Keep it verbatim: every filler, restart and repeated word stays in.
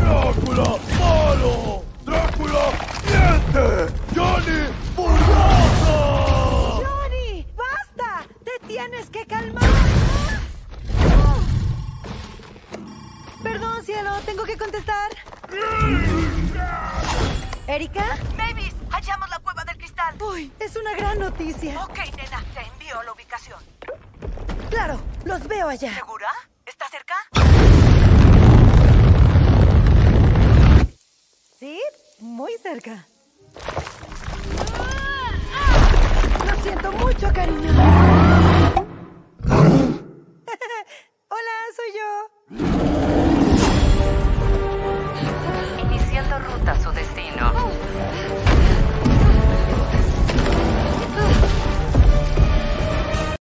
¡Drácula, malo! ¡Drácula, miente! ¡Johnny, burbuja! ¡Johnny, basta! ¡Te tienes que calmar! Perdón, cielo, tengo que contestar. ¿Erika? Mavis, hallamos la cueva del cristal. Uy, es una gran noticia. Ok, nena, te envío la ubicación. Claro, los veo allá. ¿Segura? ¿Está cerca? Sí, muy cerca. Lo siento mucho, cariño. Hola, soy yo. Iniciando ruta a su destino.